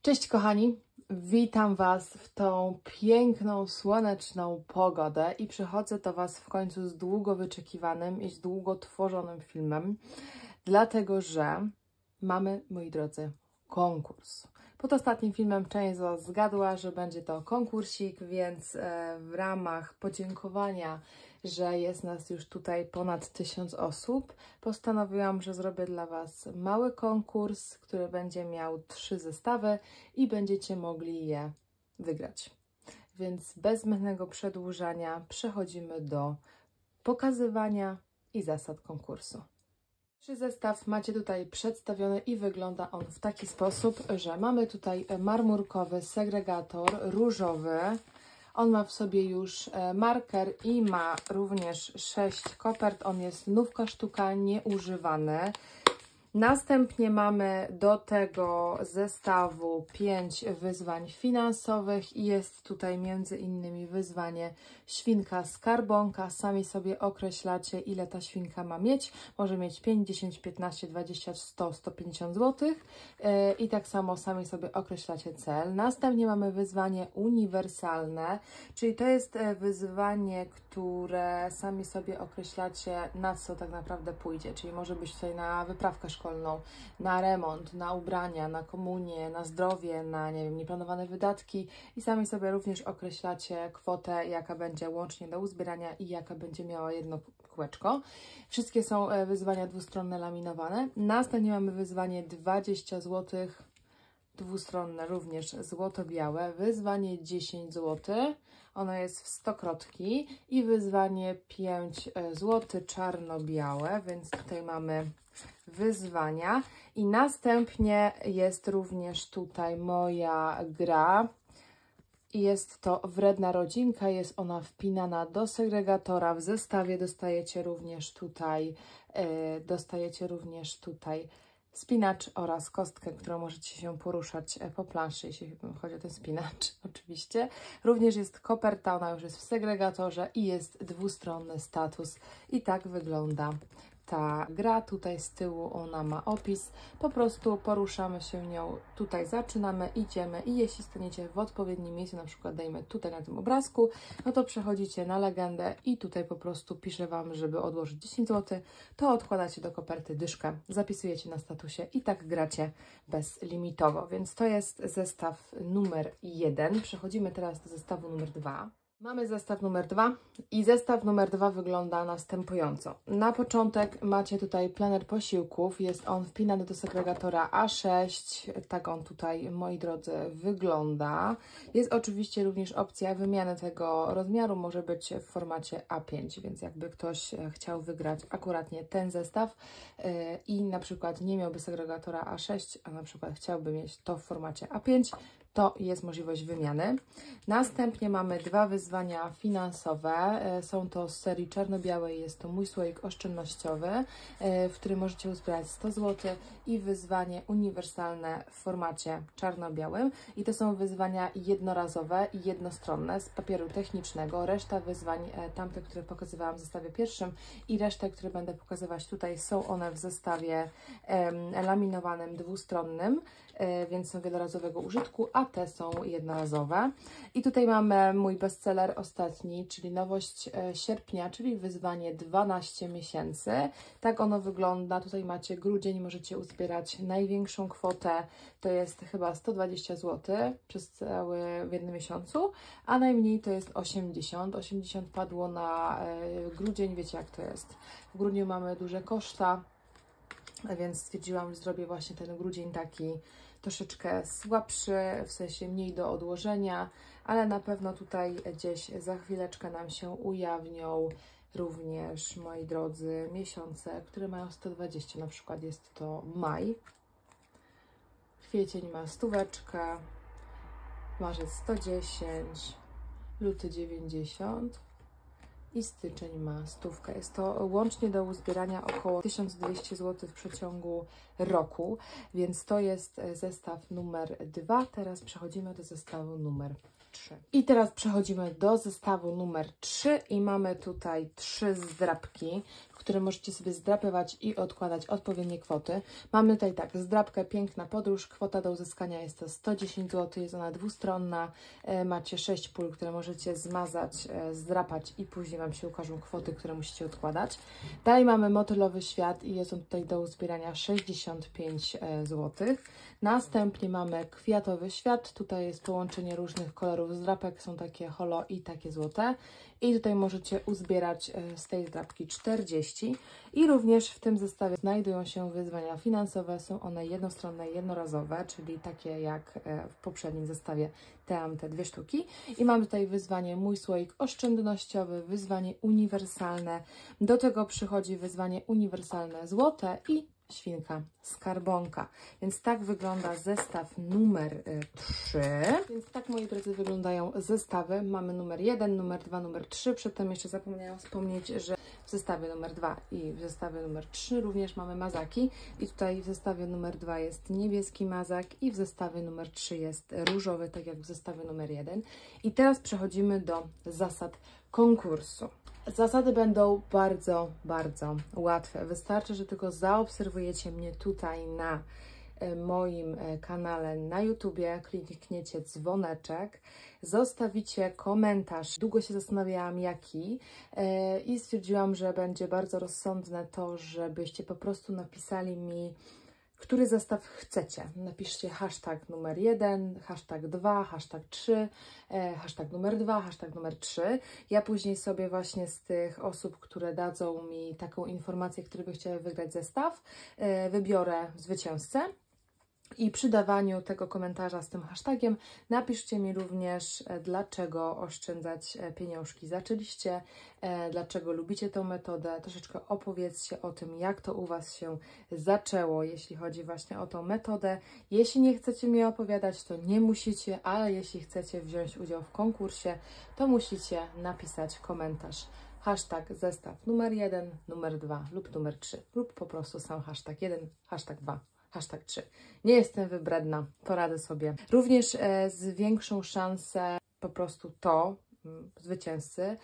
Cześć kochani, witam Was w tą piękną, słoneczną pogodę i przychodzę do Was w końcu z długo wyczekiwanym i z długo tworzonym filmem, dlatego że mamy, moi drodzy, konkurs. Pod ostatnim filmem część z Was zgadła, że będzie to konkursik, więc w ramach podziękowania, że jest nas już tutaj ponad 1000 osób, postanowiłam, że zrobię dla Was mały konkurs, który będzie miał 3 zestawy i będziecie mogli je wygrać. Więc bez zbędnego przedłużania przechodzimy do pokazywania i zasad konkursu. Pierwszy zestaw macie tutaj przedstawiony i wygląda on w taki sposób, że mamy tutaj marmurkowy segregator różowy. On ma w sobie już marker i ma również 6 kopert. On jest nówka sztuka, nieużywany. Następnie mamy do tego zestawu 5 wyzwań finansowych i jest tutaj między innymi wyzwanie świnka skarbonka. Sami sobie określacie, ile ta świnka ma mieć. Może mieć 5, 10, 15, 20, 100, 150 zł. I tak samo sami sobie określacie cel. Następnie mamy wyzwanie uniwersalne, czyli to jest wyzwanie, które sami sobie określacie, na co tak naprawdę pójdzie. Czyli może być tutaj na wyprawkę szkolną, na remont, na ubrania, na komunię, na zdrowie, na nie wiem, nieplanowane wydatki i sami sobie również określacie kwotę, jaka będzie łącznie do uzbierania i jaka będzie miała jedno kółeczko. Wszystkie są wyzwania dwustronne laminowane. Następnie mamy wyzwanie 20 zł, dwustronne również złoto-białe, wyzwanie 10 zł, ono jest w stokrotki i wyzwanie 5 zł czarno-białe, więc tutaj mamy wyzwania i następnie jest również tutaj moja gra i jest to wredna rodzinka, jest ona wpinana do segregatora. W zestawie dostajecie również tutaj spinacz oraz kostkę, którą możecie się poruszać po planszy, jeśli chodzi o ten spinacz oczywiście. Również jest koperta, ona już jest w segregatorze i jest dwustronny status i tak wygląda ta gra. Tutaj z tyłu ona ma opis, po prostu poruszamy się nią, tutaj zaczynamy, idziemy i jeśli staniecie w odpowiednim miejscu, na przykład dajmy tutaj na tym obrazku, no to przechodzicie na legendę i tutaj po prostu piszę Wam, żeby odłożyć 10 zł, to odkładacie do koperty dyszkę, zapisujecie na statusie i tak gracie bezlimitowo, więc to jest zestaw numer 1. Przechodzimy teraz do zestawu numer 2. Mamy zestaw numer 2 i zestaw numer 2 wygląda następująco. Na początek macie tutaj plener posiłków, jest on wpinany do segregatora A6, tak on tutaj, moi drodzy, wygląda. Jest oczywiście również opcja wymiany tego rozmiaru, może być w formacie A5, więc jakby ktoś chciał wygrać akuratnie ten zestaw i na przykład nie miałby segregatora A6, a na przykład chciałby mieć to w formacie A5, to jest możliwość wymiany. Następnie mamy 2 wyzwania finansowe. Są to z serii czarno-białej, jest to mój słoik oszczędnościowy, w którym możecie uzbierać 100 zł i wyzwanie uniwersalne w formacie czarno-białym. I to są wyzwania jednorazowe i jednostronne z papieru technicznego. Reszta wyzwań, tamte, które pokazywałam w zestawie pierwszym i resztę, które będę pokazywać tutaj, są one w zestawie laminowanym dwustronnym, więc są wielorazowego użytku, a te są jednorazowe. I tutaj mamy mój bestseller ostatni, czyli nowość sierpnia, czyli wyzwanie 12 miesięcy. Tak ono wygląda. Tutaj macie grudzień, możecie uzbierać największą kwotę, to jest chyba 120 zł przez cały w jednym miesiącu, a najmniej to jest 80. 80 padło na grudzień, wiecie jak to jest. W grudniu mamy duże koszta, więc stwierdziłam, że zrobię właśnie ten grudzień taki troszeczkę słabszy, w sensie mniej do odłożenia, ale na pewno tutaj gdzieś za chwileczkę nam się ujawnią również, moi drodzy, miesiące, które mają 120, na przykład jest to maj, kwiecień ma 100, marzec 110, luty 90, i styczeń ma 100. Jest to łącznie do uzbierania około 1200 zł w przeciągu roku, więc to jest zestaw numer 2. Teraz przechodzimy do zestawu numer 3. I teraz przechodzimy do zestawu numer 3 i mamy tutaj 3 zdrapki, w które możecie sobie zdrapywać i odkładać odpowiednie kwoty. Mamy tutaj tak, zdrapkę Piękna Podróż, kwota do uzyskania jest to 110 zł, jest ona dwustronna, macie 6 pól, które możecie zmazać, zdrapać i później Wam się ukażą kwoty, które musicie odkładać. Dalej mamy Motylowy Świat i jest on tutaj do uzbierania 65 zł. Następnie mamy Kwiatowy Świat, tutaj jest połączenie różnych kolorów zdrapek, są takie holo i takie złote. I tutaj możecie uzbierać z tej zdrapki 40. I również w tym zestawie znajdują się wyzwania finansowe. Są one jednostronne, jednorazowe, czyli takie jak w poprzednim zestawie te 2 sztuki. I mamy tutaj wyzwanie Mój Słoik Oszczędnościowy, wyzwanie uniwersalne. Do tego przychodzi wyzwanie uniwersalne złote i Świnka Skarbonka. Więc tak wygląda zestaw numer 3. Więc tak, moi drodzy, wyglądają zestawy. Mamy numer 1, numer 2, numer 3. Przedtem jeszcze zapomniałam wspomnieć, że w zestawie numer 2 i w zestawie numer 3 również mamy mazaki. I tutaj w zestawie numer 2 jest niebieski mazak i w zestawie numer 3 jest różowy, tak jak w zestawie numer 1. I teraz przechodzimy do zasad konkursu. Zasady będą bardzo, bardzo łatwe. Wystarczy, że tylko zaobserwujecie mnie tutaj na moim kanale na YouTubie, klikniecie dzwoneczek, zostawicie komentarz. Długo się zastanawiałam jaki i stwierdziłam, że będzie bardzo rozsądne to, żebyście po prostu napisali mi, który zestaw chcecie. Napiszcie hashtag numer 1, hashtag 2, hashtag 3, hashtag numer 2, hashtag numer 3. Ja później sobie właśnie z tych osób, które dadzą mi taką informację, które by chciały wygrać zestaw, wybiorę zwycięzcę. I przy dawaniu tego komentarza z tym hashtagiem napiszcie mi również, dlaczego oszczędzać pieniążki zaczęliście, dlaczego lubicie tą metodę. Troszeczkę opowiedzcie o tym, jak to u Was się zaczęło, jeśli chodzi właśnie o tą metodę. Jeśli nie chcecie mi opowiadać, to nie musicie, ale jeśli chcecie wziąć udział w konkursie, to musicie napisać komentarz. Hashtag zestaw numer 1, numer 2 lub numer 3 lub po prostu sam hashtag 1, hashtag 2. Hashtag 3. Nie jestem wybredna, poradzę sobie. Również zwiększą szansę po prostu zwycięzcy,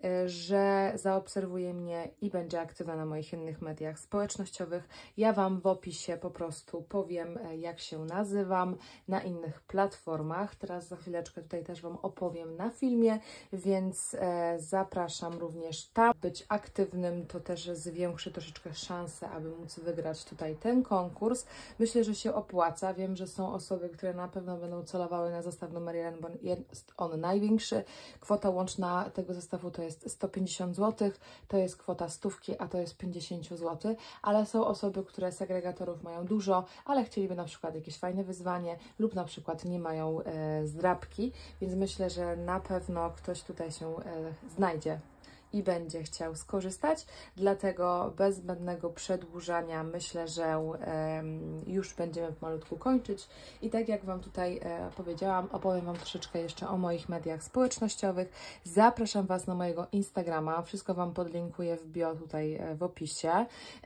że zaobserwuje mnie i będzie aktywna na moich innych mediach społecznościowych. Ja Wam w opisie po prostu powiem, jak się nazywam na innych platformach. Teraz za chwileczkę tutaj też Wam opowiem na filmie, więc zapraszam również tam. Być aktywnym to też zwiększy troszeczkę szansę, aby móc wygrać tutaj ten konkurs. Myślę, że się opłaca. Wiem, że są osoby, które na pewno będą celowały na zestaw numer 1, bo jest on największy. Kwota łączna tego zestawu to jest 150 zł, to jest kwota 100, a to jest 50 zł, ale są osoby, które z agregatorów mają dużo, ale chcieliby na przykład jakieś fajne wyzwanie lub na przykład nie mają zdrapki, więc myślę, że na pewno ktoś tutaj się znajdzie i będzie chciał skorzystać, dlatego bez zbędnego przedłużania myślę, że już będziemy pomalutku kończyć i tak jak Wam tutaj powiedziałam, opowiem Wam troszeczkę jeszcze o moich mediach społecznościowych. Zapraszam Was na mojego Instagrama, wszystko Wam podlinkuję w bio tutaj w opisie.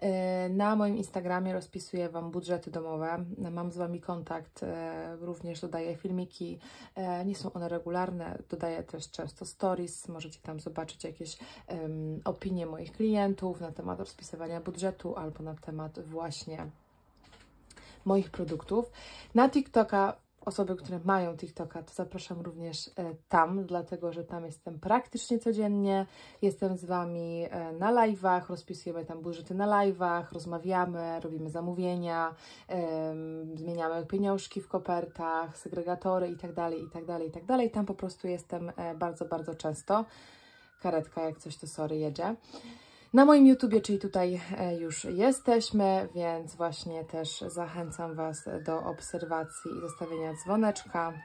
Na moim Instagramie rozpisuję Wam budżety domowe, mam z Wami kontakt, również dodaję filmiki, nie są one regularne, dodaję też często stories, możecie tam zobaczyć jakieś opinie moich klientów na temat rozpisywania budżetu albo na temat właśnie moich produktów. Na TikToka, osoby, które mają TikToka, to zapraszam również tam, dlatego że tam jestem praktycznie codziennie, jestem z Wami na live'ach, rozpisujemy tam budżety na live'ach, rozmawiamy, robimy zamówienia, zmieniamy pieniążki w kopertach, segregatory itd., itd., itd. Tam po prostu jestem bardzo, bardzo często. Karetka, jak coś, to sorry, jedzie. Na moim YouTubie, czyli tutaj już jesteśmy, więc właśnie też zachęcam Was do obserwacji i zostawienia dzwoneczka.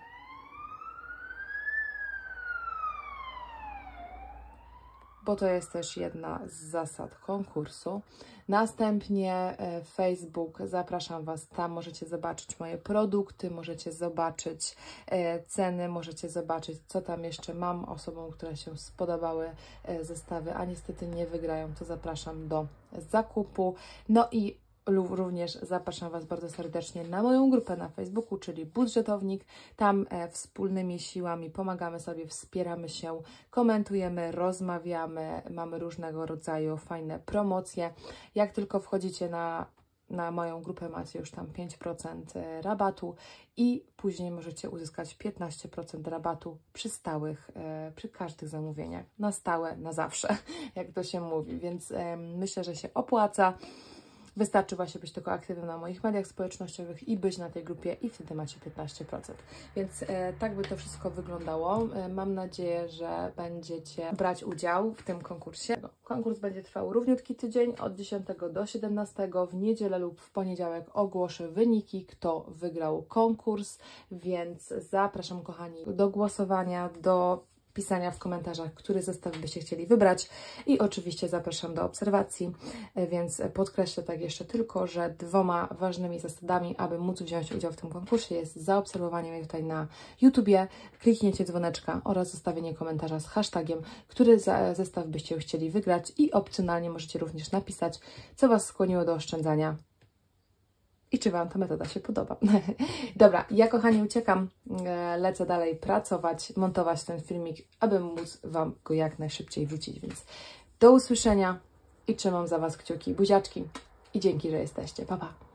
bo to jest też jedna z zasad konkursu. Następnie Facebook, zapraszam Was, tam możecie zobaczyć moje produkty, możecie zobaczyć ceny, możecie zobaczyć, co tam jeszcze mam osobom, które się spodobały zestawy, a niestety nie wygrają, to zapraszam do zakupu. No i również zapraszam Was bardzo serdecznie na moją grupę na Facebooku, czyli Budżetownik. Tam wspólnymi siłami pomagamy sobie, wspieramy się, komentujemy, rozmawiamy, mamy różnego rodzaju fajne promocje. Jak tylko wchodzicie na moją grupę, macie już tam 5% rabatu i później możecie uzyskać 15% rabatu przy każdych zamówieniach, na stałe, na zawsze, jak to się mówi, więc myślę, że się opłaca. Wystarczy właśnie być tylko aktywnym na moich mediach społecznościowych i być na tej grupie i wtedy macie 15%. Więc tak by to wszystko wyglądało. Mam nadzieję, że będziecie brać udział w tym konkursie. Konkurs będzie trwał równiutki tydzień, od 10 do 17. W niedzielę lub w poniedziałek ogłoszę wyniki, kto wygrał konkurs, więc zapraszam, kochani, do głosowania, do pisania w komentarzach, który zestaw byście chcieli wybrać i oczywiście zapraszam do obserwacji, więc podkreślę tak jeszcze tylko, że 2 ważnymi zasadami, aby móc wziąć udział w tym konkursie, jest zaobserwowanie mnie tutaj na YouTubie, kliknięcie dzwoneczka oraz zostawienie komentarza z hashtagiem, który zestaw byście chcieli wygrać i opcjonalnie możecie również napisać, co Was skłoniło do oszczędzania i czy Wam ta metoda się podoba. Dobra, ja, kochani, uciekam, lecę dalej pracować, montować ten filmik, aby móc Wam go jak najszybciej wrzucić, więc do usłyszenia i trzymam za Was kciuki, buziaczki i dzięki, że jesteście. Pa, pa!